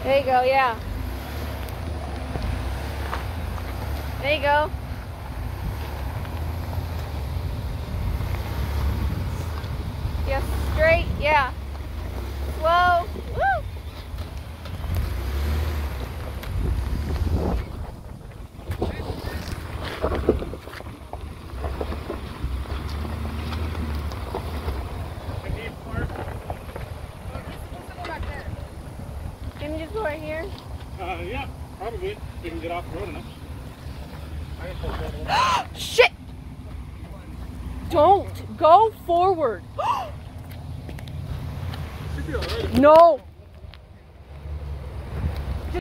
There you go, yeah. There you go. Just straight, yeah. Slow. Woo! Can you just go right here? Yeah, probably. We can get off the road enough. Shit! Don't go forward. Should be alright. No.